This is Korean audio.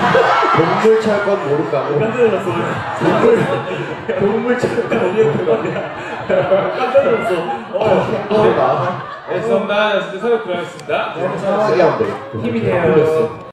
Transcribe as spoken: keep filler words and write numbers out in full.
동물 철권 모를까고. 깜짝 놀랐어. 동물 동물 철권 어디에 거냐? 깜짝 놀랐어. 어, 캥거루다. 네, 죄송합니다. 연습 사격 들어가겠습니다. 상하게 하면 돼. 힘이 돼요.